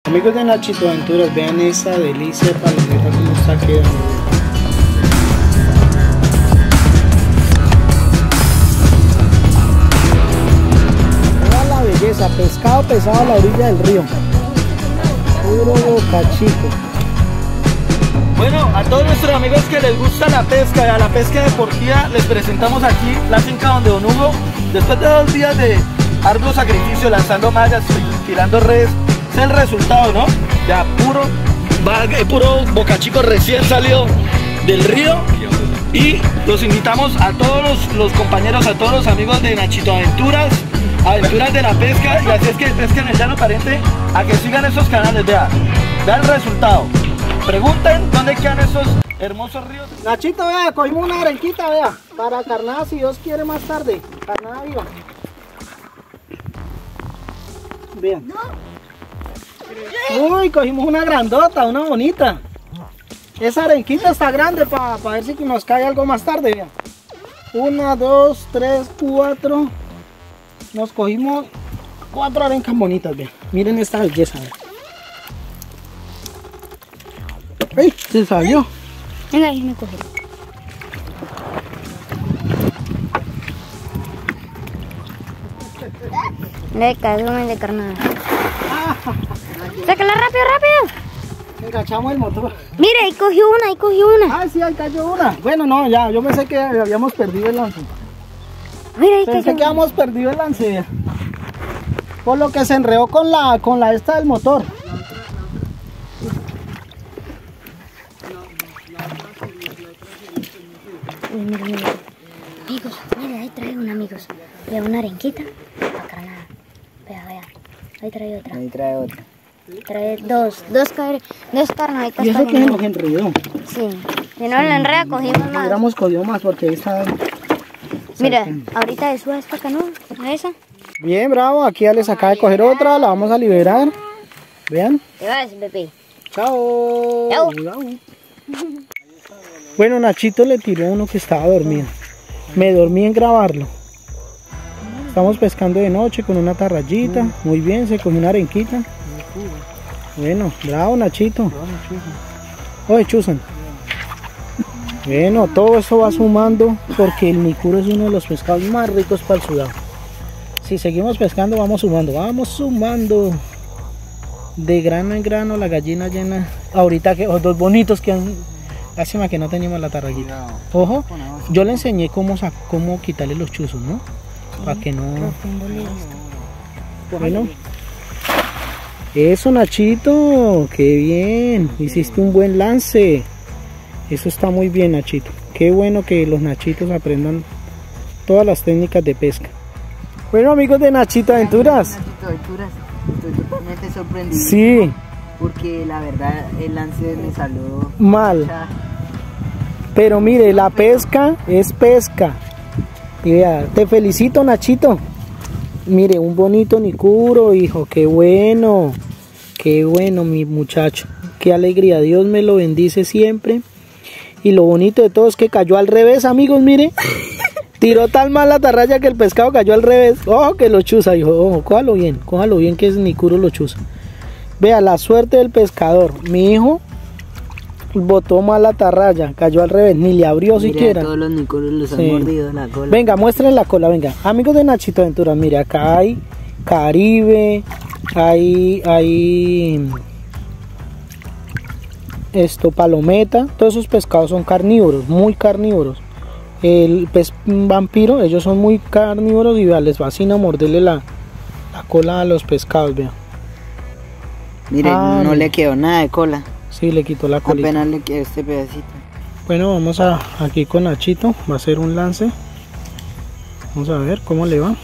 Amigos de Nachito Aventuras, vean esa delicia de palometa como está quedando. Vean la belleza, pescado pesado a la orilla del río. Puro bocachico. Bueno, a todos nuestros amigos que les gusta la pesca y a la pesca deportiva, les presentamos aquí la finca donde Don Hugo, después de 2 días de arduo sacrificio, lanzando mallas, tirando redes, es el resultado, ¿no? Ya puro bocachico recién salido del río. Y los invitamos a todos los compañeros, a todos los amigos de Nachito Aventuras, Aventuras de la Pesca, y así es que pesca en el llano pariente, a que sigan esos canales, vean el resultado. Pregunten dónde quedan esos hermosos ríos. Nachito, vea, cogimos una arenquita, vea, para carnada si Dios quiere más tarde, carnada viva. Vean. Uy, cogimos una grandota, una bonita. Esa arenquita está grande para ver si nos cae algo más tarde, vean. 1, 2, 3, 4. Nos cogimos 4 arencas bonitas, vean. Miren esta belleza, vean. ¡Ey! Se salió. Venga, ahí me coge. Le cayó una de carnada. Sácala rápido, rápido. Enganchamos el motor. Mire, ahí cogió una, Ah, sí, ahí cayó una. Bueno, no, ya, yo pensé que habíamos perdido el lance. Mira, ahí Pensé cayó que habíamos perdido el lance. Por lo que se enredó con la esta del motor. Uy, mira, mira. Amigos, mire, ahí trae una, amigos. Vea, una arenquita para carnada. Vea, vea. Ahí trae otra. Ahí trae otra. Trae dos carnaditas. Y eso que nos enredó. Sí. Si no la enreda, cogimos más. Hubiéramos cogido más porque ahí está. Mira, ahorita de suba esta canoa, esa. Bien, bravo. Aquí ya les acaba de coger otra. La vamos a liberar. Vean. ¿Qué vas, bebé? Chao. Chao. Bueno, Nachito le tiró uno que estaba dormido. Me dormí en grabarlo. Estamos pescando de noche con una tarrayita. Muy bien, se cogió una arenquita. Bueno, bravo Nachito. Oye, chuzan. Bueno, todo eso va sumando porque el micuro es uno de los pescados más ricos para el sudado. Si seguimos pescando, vamos sumando. Vamos sumando. De grano en grano, la gallina llena. Ahorita que los dos bonitos que han... Lástima que no teníamos la tarrayita. Ojo, yo le enseñé cómo quitarle los chuzos, ¿no? Para que no... Bueno. Eso, Nachito. Qué bien. Hiciste un buen lance. Eso está muy bien, Nachito. Qué bueno que los Nachitos aprendan todas las técnicas de pesca. Bueno, amigos de Nachito Aventuras. Nachito Aventuras, estoy totalmente sorprendido. Sí. Porque la verdad el lance me salió mal. Pero mire, la pesca es pesca. Y vea, te felicito, Nachito. Mire, un bonito nicuro, hijo. Qué bueno. Qué bueno, mi muchacho. Qué alegría. Dios me lo bendice siempre. Y lo bonito de todo es que cayó al revés, amigos, mire. Tiró tan mal la tarraya que el pescado cayó al revés. Ojo que lo chuza, hijo. Ojo, cójalo bien que es nicuro lo chuza. Vea, la suerte del pescador. Mi hijo botó mal la tarraya, cayó al revés, ni le abrió siquiera. Todos los nicuros los han mordido la cola. Venga, muéstrenle la cola, venga. Amigos de Nachito Aventuras, mire, acá hay Caribe, hay palometa. Todos esos pescados son carnívoros, muy carnívoros. El pez vampiro, ellos son muy carnívoros y vea, les fascina morderle la cola a los pescados, vean. Mire, no le quedó nada de cola. Sí, le quitó la colita. Apenas le quedó este pedacito. Bueno, vamos aquí con Nachito. Va a hacer un lance. Vamos a ver cómo le va.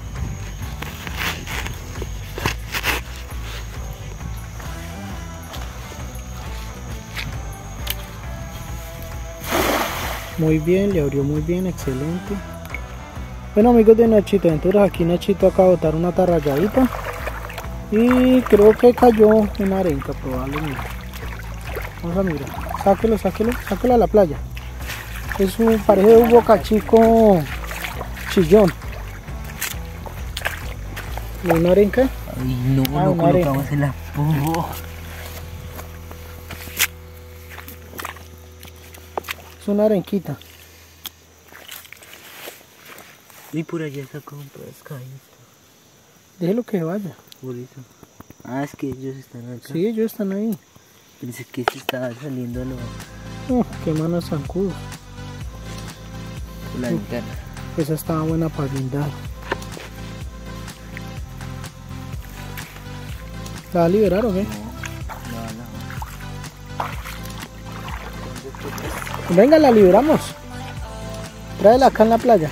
Muy bien, le abrió muy bien, excelente. Bueno, amigos de Nachito Aventuras, aquí Nachito acaba de botar una tarrayadita. Y creo que cayó una arenca probablemente. Vamos a mirar. Sáquelo a la playa. Parece un bocachico chillón. ¿Una arenca? Ay, no, lo colocamos en la povo. Es una arenquita. Y por allá sacó un pescadito. Déjelo que vaya. Por eso. Ah, es que ellos están acá. Sí, ellos están ahí. Pensé que se estaba saliendo a lo... Qué manos zancudos. por la ventana. Esa estaba buena para guindar. ¿La va a liberar o qué? No. Venga, la liberamos. Tráela acá en la playa.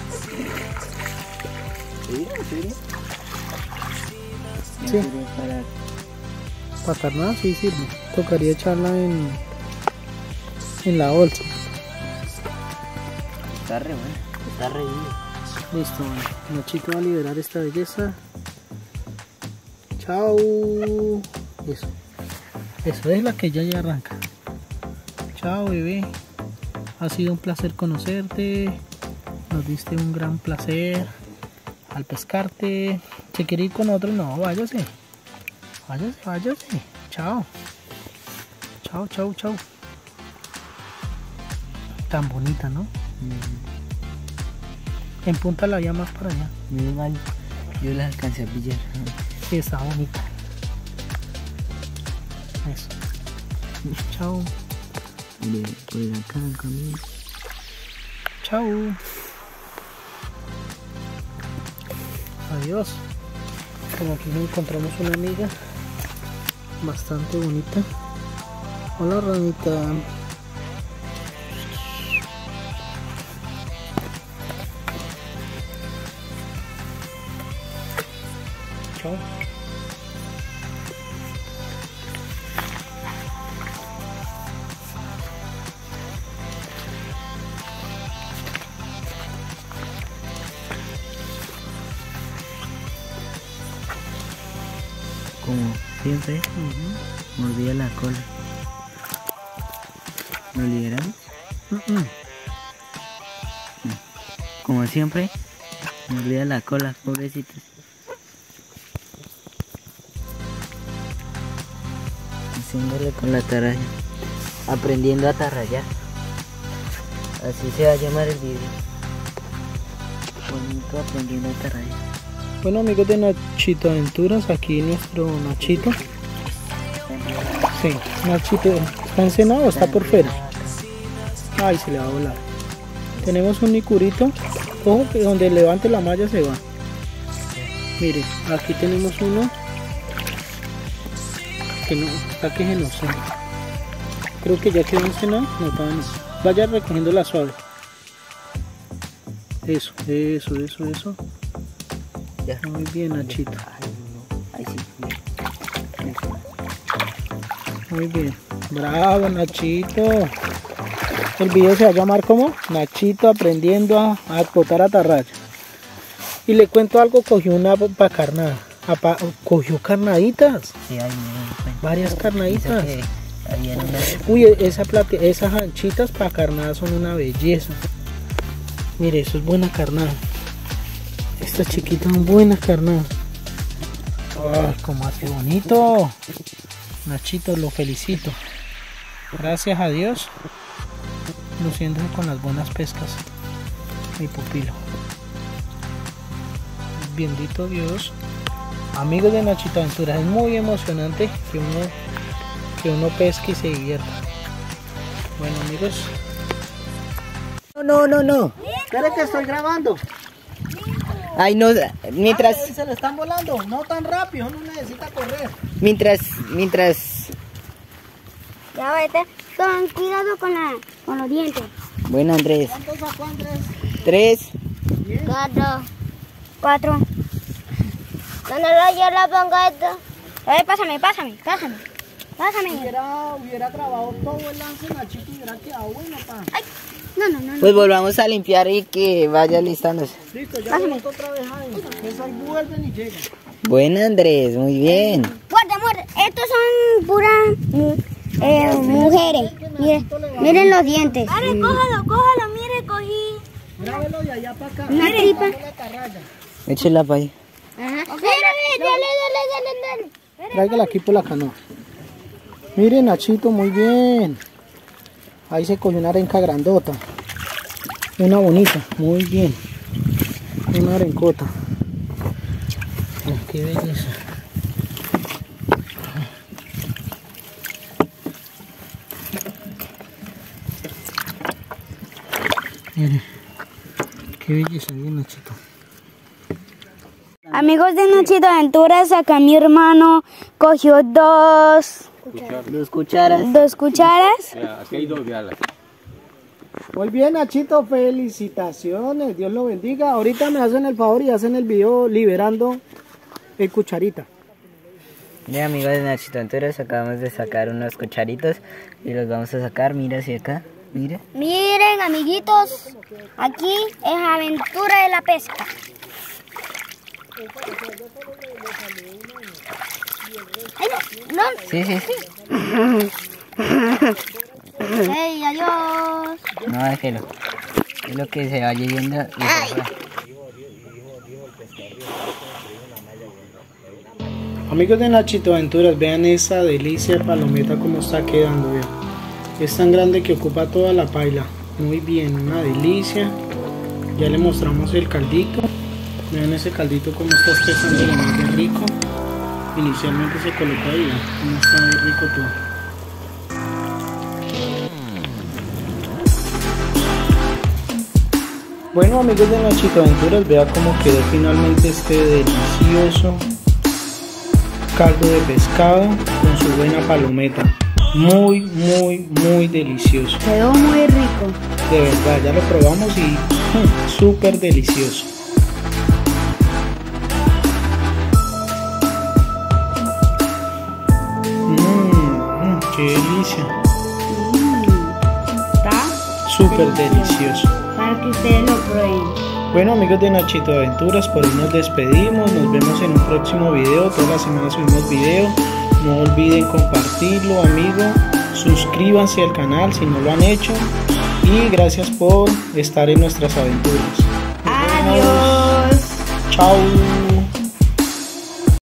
¿Sí? ¿En serio? Sí. Para carnada sí sirve. Tocaría echarla en la bolsa. Está re bueno. Está re bien. Listo, Nachito va a liberar esta belleza. Chao. Eso. Eso es la que ya arranca. Chao, bebé. Ha sido un placer conocerte. Nos diste un gran placer al pescarte. ¿Se quiere ir con otro? No, váyase. Váyase. Chao. Chao. Tan bonita, ¿no? En punta la había más para allá. Muy mal. Yo la alcancé a pillar. Sí, está bonita. Eso. Chao. Mire, por acá en el camino. Chao. Adiós. Como aquí nos encontramos una amiga bastante bonita. Hola, ranita. Chao. Como siempre, mordía la cola. ¿Lo liberamos? Como siempre, mordía la cola, pobrecitos. Haciéndole con la atarraya. Aprendiendo a atarrayar. Así se va a llamar el video. Bonito aprendiendo a atarrayar. Bueno, amigos de Nachito Aventuras, aquí nuestro Nachito. Sí, Nachito, ¿está encenado o está por fuera? Ay, se le va a volar. Tenemos un nicurito. Ojo que donde levante la malla se va. Mire, aquí tenemos uno que no, está que se nos sale. Creo que ya quedó encenado. No, todavía no. Vaya recogiendo la suave. Eso. Ya. Muy bien, Nachito. Ahí sí. Muy bien. Bravo, Nachito. El video se va a llamar como Nachito aprendiendo a botar atarraya. Y le cuento algo, cogió una para carnada. Cogió carnaditas. Sí, ahí me di cuenta. Varias carnaditas. Había una... Uy, esas anchitas para carnada son una belleza. Mire, eso es buena carnada. Estas chiquitas son buenas carnadas. Ay, como hace bonito. Nachito, lo felicito. Gracias a Dios. Luciéndose con las buenas pescas. Mi pupilo. Bendito Dios. Amigos de Nachito Aventuras, es muy emocionante que uno pesque y se divierta. Bueno, amigos. No. Espera que estoy grabando. Ay, no, mientras... Ay, se le están volando. No tan rápido, no necesita correr. Mientras... Ya vete con cuidado con los dientes. Bueno, Andrés. ¿Cuántos sacó, Andrés? 3. 4. ¿Dónde yo la pongo esto? Pásame. Hubiera grabado todo el lance, Nachito, y hubiera quedado bueno, pa. Ay, no. Pues volvamos a limpiar y que vaya listándose. Listo, ya volvemos otra vez ahí. Eso ahí vuelven y llegan. Bueno, Andrés, muy bien. Muerde. Estos son puras mujeres. Miren los dientes. Cójalo, mire, cogí. Grábelo de allá para acá. Una tripa. La atarraya. Échela para ahí. Ajá. Dale. tráigala aquí por la canoa. Miren, Nachito, muy bien. Ahí se cogió una arenca grandota. Una bonita, muy bien. Una arencota. Qué belleza. Miren, qué belleza, bien, Nachito. Amigos de Nachito Aventuras, acá mi hermano cogió dos cucharas. Aquí hay 2 galas. Muy bien, Nachito, felicitaciones, Dios lo bendiga. Ahorita me hacen el favor y hacen el video liberando el cucharita. Mira, amigos de Nachito Aventuras, acabamos de sacar unos cucharitos y los vamos a sacar, mira hacia acá, mira. Miren, amiguitos, aquí es aventura de la pesca. Ay, no. Sí. Hey, adiós. No, déjelo. Es lo que se vaya yendo y se va. Amigos de Nachito Aventuras, vean esa delicia de palometa como está quedando, vean. Es tan grande que ocupa toda la paila. Muy bien, una delicia. Ya le mostramos el caldito. Vean ese caldito como está espesando lo más de rico. Inicialmente se colocó ahí, vean cómo está de rico todo. Bueno, amigos de Nachito Aventuras, vea cómo quedó finalmente este delicioso caldo de pescado con su buena palometa. Muy delicioso. Quedó muy rico. De verdad, ya lo probamos y súper delicioso. Qué delicia. Está Súper delicioso. para que ustedes lo prueben. Bueno, amigos de Nachito Aventuras, por hoy nos despedimos. Nos vemos en un próximo video. Todas las semanas subimos video. No olviden compartirlo, amigos. Suscríbanse al canal si no lo han hecho. Y gracias por estar en nuestras aventuras. Adiós. Chao.